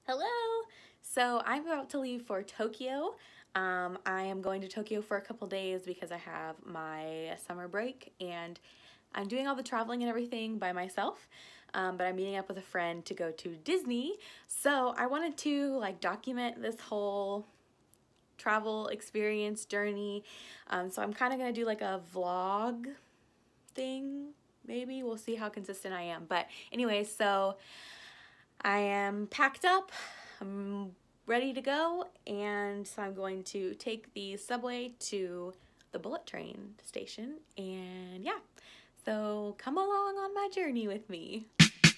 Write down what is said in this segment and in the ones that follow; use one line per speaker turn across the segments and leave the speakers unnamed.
Hello! So I'm about to leave for Tokyo. I am going to Tokyo for a couple days because I have my summer break and I'm doing all the traveling and everything by myself, but I'm meeting up with a friend to go to Disney. So I wanted to document this whole travel experience journey. So I'm kind of going to do a vlog thing, maybe. We'll see how consistent I am. But anyway, so I am packed up, I'm ready to go, and so I'm going to take the subway to the bullet train station, and yeah, so come along on my journey with me.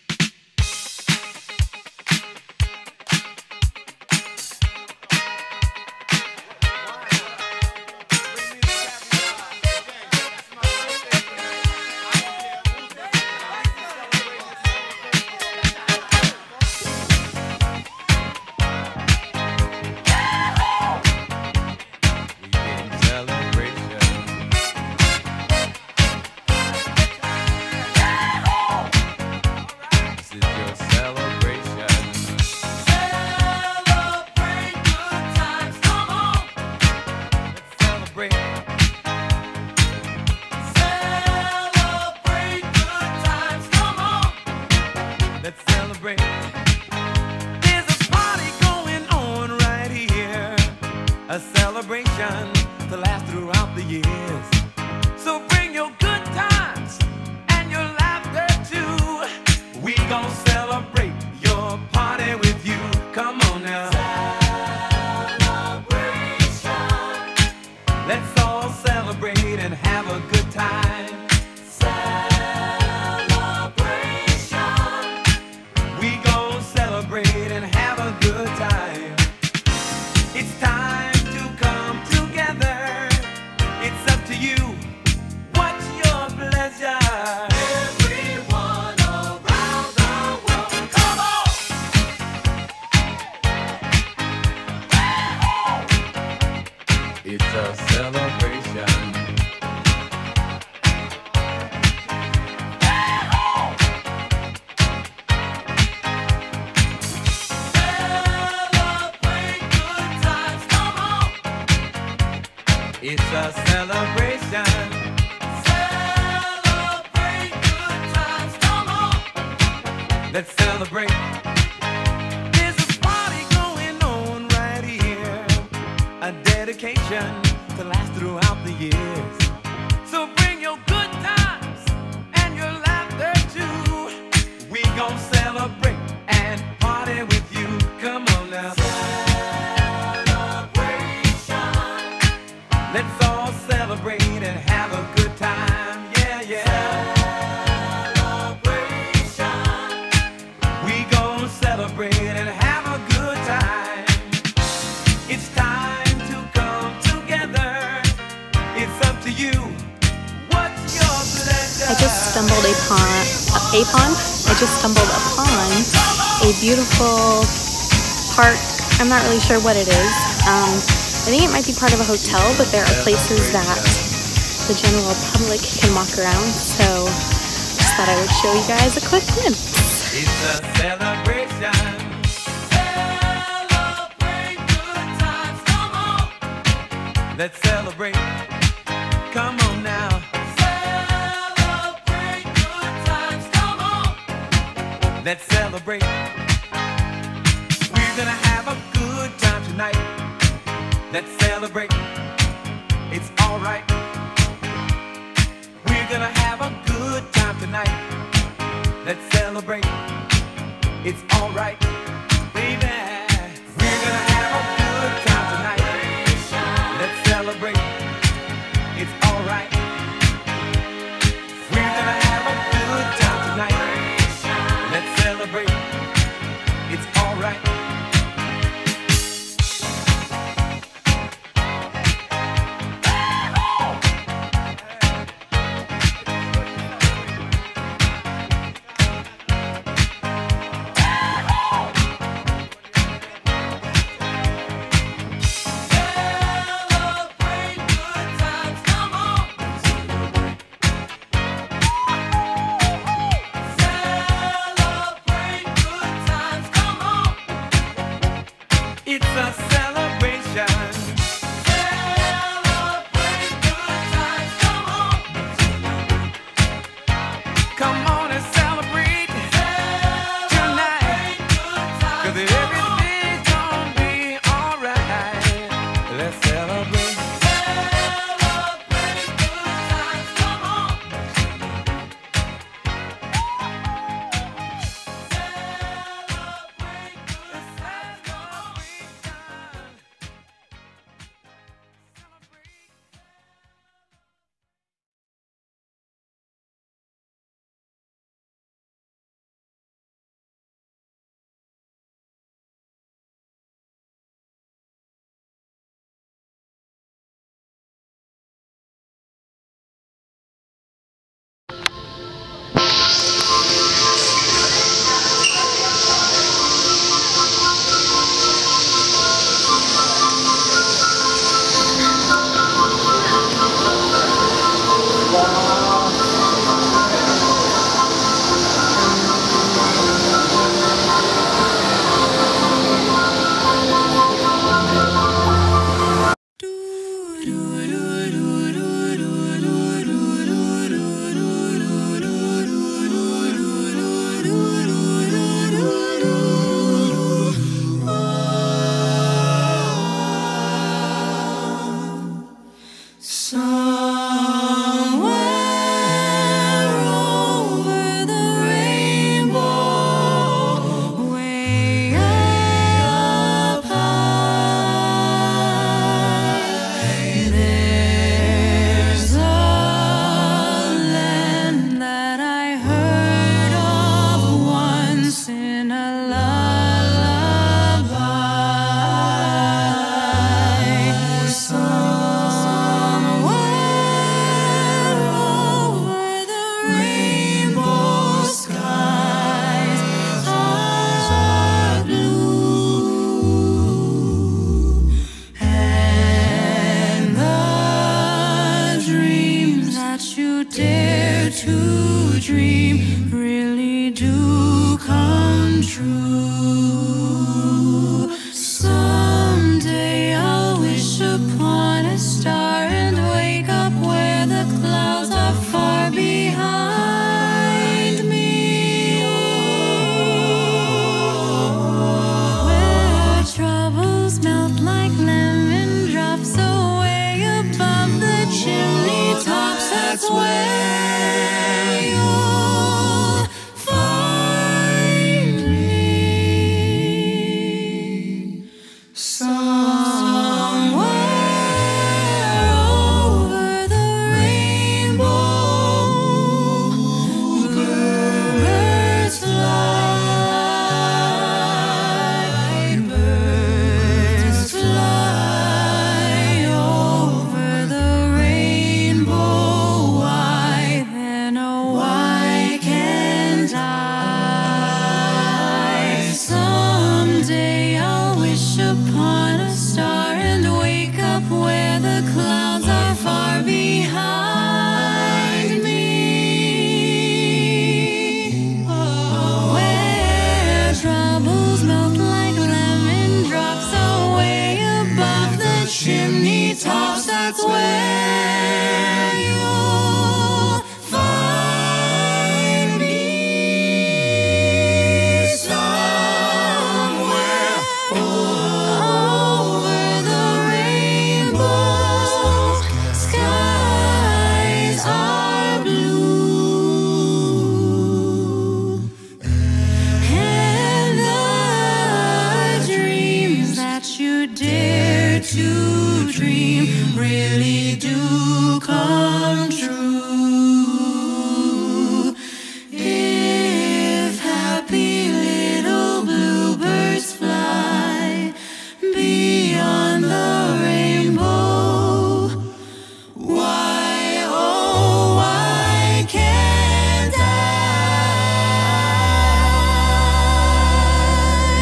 A celebration to last throughout the years. So bring your good times and your laughter too. We gon' celebrate your party with you. Come on now. Celebration. Let's all celebrate and have a good time. Celebration. We gon' celebrate and have a good time. It's time. It's a celebration. Celebrate good times, come on. It's a celebration. Celebrate good times, come on. Let's celebrate. A dedication to last throughout the years. So bring your good times and your laughter too. We gon' celebrate and party with you. Come on now. Celebration. Let's all celebrate and have a good time. Yeah, yeah. Celebration. We gon' celebrate and have a good time. It's time.
I just stumbled upon a beautiful park. I'm not really sure what it is. I think it might be part of a hotel, but there are places that the general public can walk around, so just thought I would show you guys a quick glimpse.
It's a celebration. Celebrate good times, come on. Let's celebrate. Come on now. Let's celebrate. We're gonna have a good time tonight. Let's celebrate. It's alright. We're gonna have a good time tonight. Let's celebrate. It's alright. Baby, we're gonna have a good time tonight. Let's celebrate. It's alright. We're gonna have a good time tonight. Let's celebrate. It's alright. It's a celebration. Celebrate good times. Come on and celebrate tonight. 'Cause everything's gonna be alright. Let's celebrate. Celebrate good times. Come on. Celebrate good times.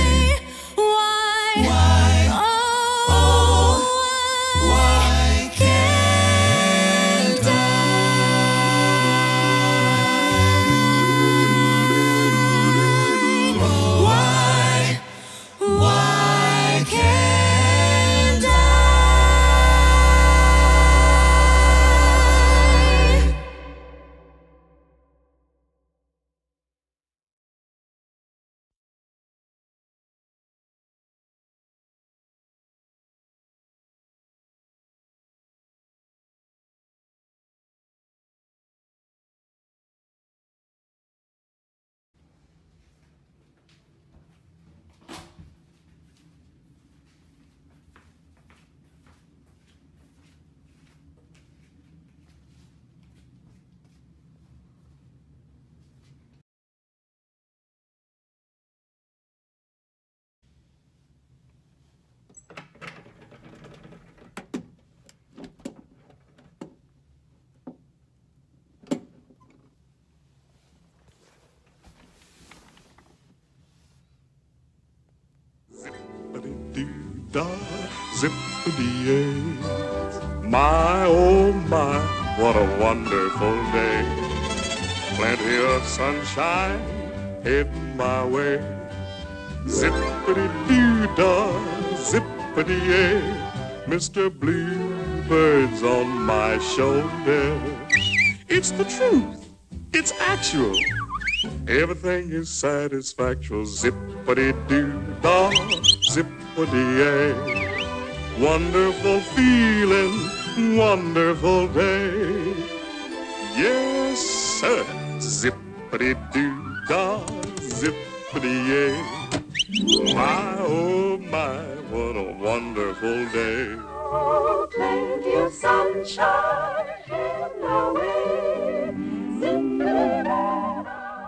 Why? da, zippity-yay. My, oh my, what a wonderful day. Plenty of sunshine heading my way. Zippity-doo-dah, zippity-yay. Mr. Bluebird's on my shoulder. It's the truth, it's actual. Everything is satisfactual. Zippity-doo-dah, zippity-yay. Wonderful feeling, wonderful day. Yes, sir. Zippity-doo-dah, zippity-yay. My, oh my, what a wonderful day.
Oh, plenty of sunshine in the way. Zippity-dah,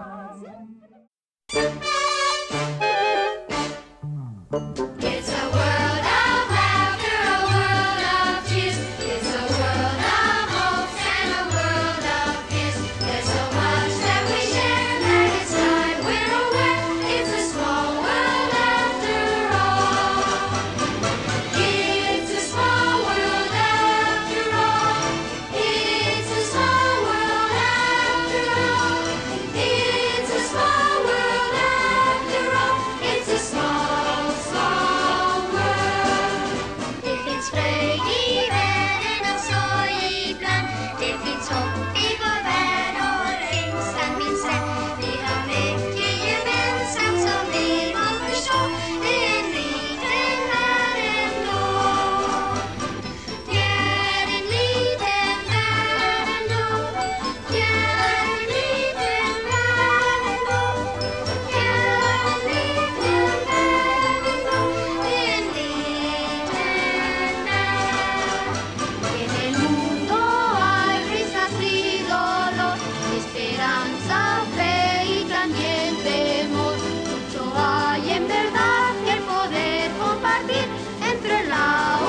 It's a world of laughter, a world of tears. It's a world of hopes and a world of fears. There's so much that we share that it's time we're aware. It's a small world after all. It's a small world after all. It's a small world after all. It's a small world after all. It's a small, small world. Det finns fröjd i världen och sorg ibland. Det finns hopp i vår värld och längtan minns den. Vi har mycket gemensamt som vi må förstå. Det är en liten värld ändå. Det är en liten värld ändå. Det är en liten värld ändå. Det är en liten värld ändå. Det är en liten värld. En el mundo hay risas, frid och dolor, esperanza, fe y también temor. Mucho hay en verdad que poder compartir entre la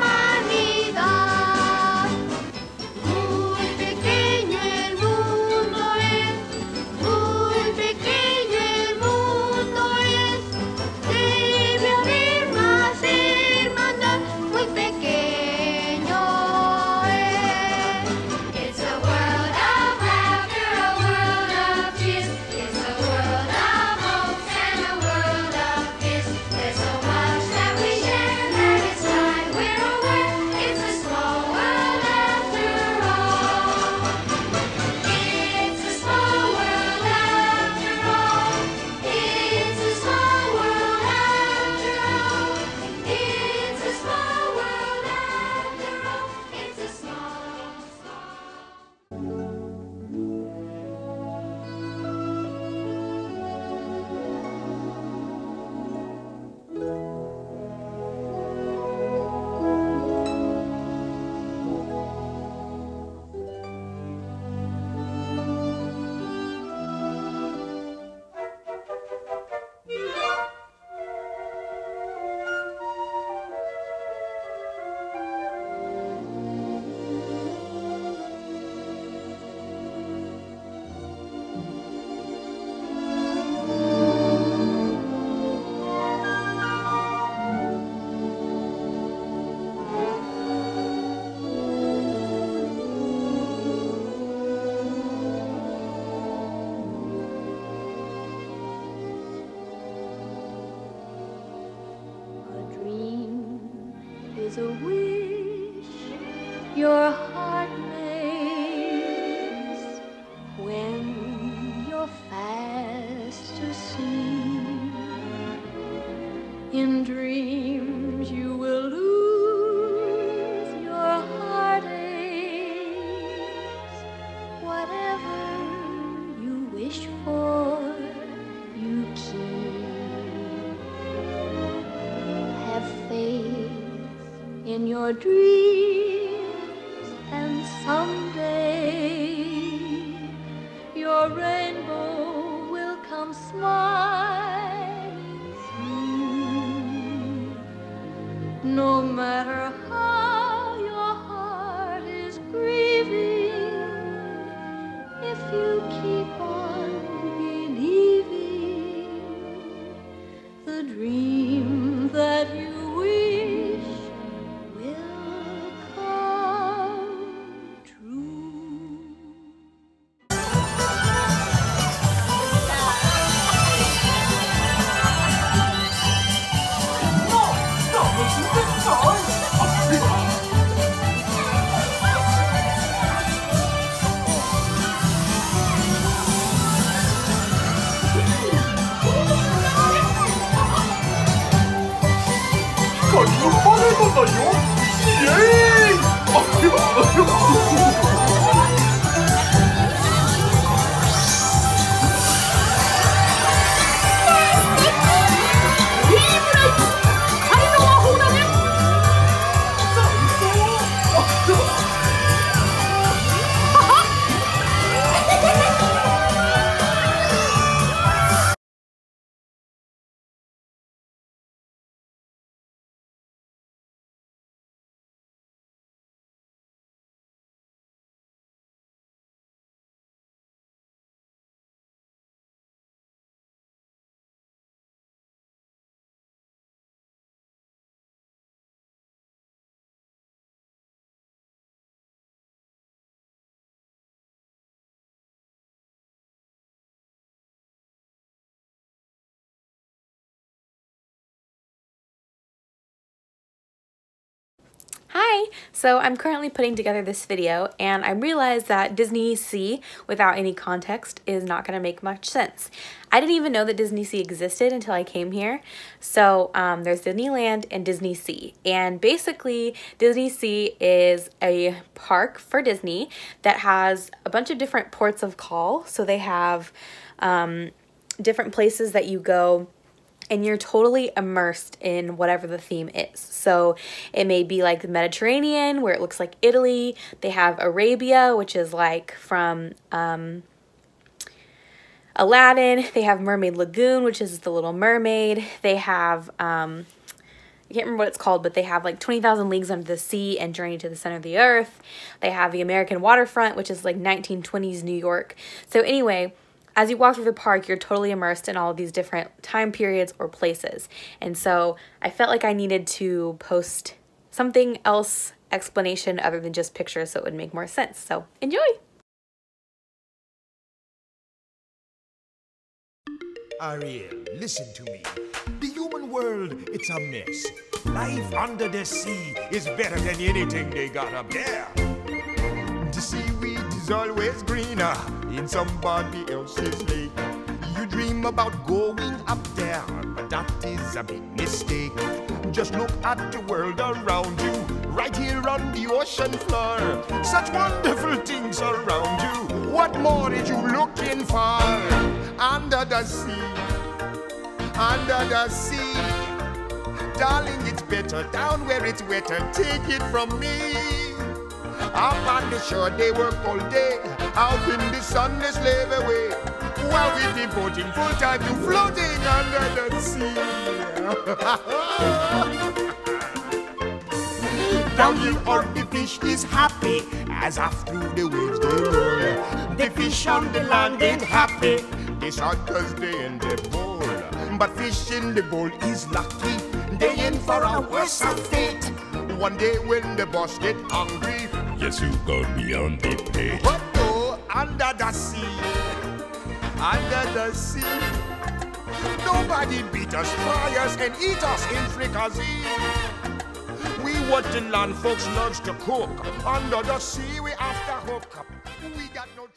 humanidad. Muy pequeño el mundo es, muy pequeño el mundo es. Debe haber más hermandad, muy pequeño es. It's a world of laughter, a world of tears. It's a world of hopes and a world of fears. There's so much that we share that it's time we're aware. It's a small world after all. It's a small world after all. It's a small world after all. It's a small world after all. It's a small, small.
A dream is a wish your heart makes when you're fast asleep. In dreams you will lose your heartaches. Whatever you wish for, you keep. Have faith in your dreams, and someday your rainbow will come smiling through. No matter how your heart is grieving, if you keep on believing, the dream that you wish
가지고 화내잖아요.
Hi! So I'm currently putting together this video and I realized that Disney Sea without any context is not going to make much sense. I didn't even know that Disney Sea existed until I came here. So there's Disneyland and Disney Sea, and basically Disney Sea is a park for Disney that has a bunch of different ports of call. So they have different places that you go and you're totally immersed in whatever the theme is. So it may be like the Mediterranean, where it looks like Italy. They have Arabia, which is like from Aladdin. They have Mermaid Lagoon, which is the Little Mermaid. They have, I can't remember what it's called, but they have like 20,000 Leagues Under the Sea and Journey to the Center of the Earth. They have the American Waterfront, which is like 1920s New York. So anyway, as you walk through the park, you're totally immersed in all of these different time periods or places. And so I felt like I needed to post something else explanation other than just pictures so it would make more sense. So enjoy!
Ariel, listen to me. The human world, it's a mess. Life under the sea is better than anything they got up there. The seaweed is always greener in somebody else's lake. You dream about going up there, but that is a big mistake. Just look at the world around you, right here on the ocean floor. Such wonderful things around you. What more are you looking for? Under the sea, under the sea. Darling, it's better down where it's wetter. Take it from me. Up on the shore they work all day, out in the sun they slave away, while we're devoting full time to floating under the sea. Down here on the fish is happy, as after the waves they roll. The fish on the land ain't happy, they sad cause they in the bowl. But fish in the bowl is lucky, they in for a worse fate. One day when the boss get hungry, yes, you go beyond the pay. Oh, under the sea, under the sea. Nobody beat us, fry us, and eat us in fricassee. We what the land folks loves to cook. Under the sea, we after hook up. We got no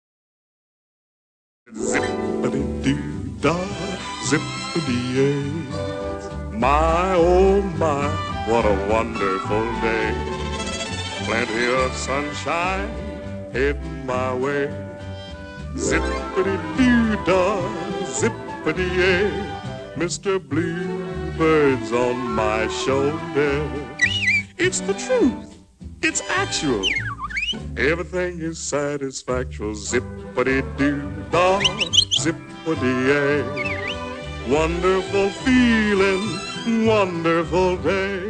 trouble.
Zippity-doo-dah, zippity-yay. My, oh my, what a wonderful day. Plenty of sunshine heading my way. Zippity-doo-dah, zippity-yay. Mr. Bluebird's on my shoulder. It's the truth. It's actual. Everything is satisfactual. Zippity-doo-dah, zippity-yay. Wonderful feeling, wonderful day.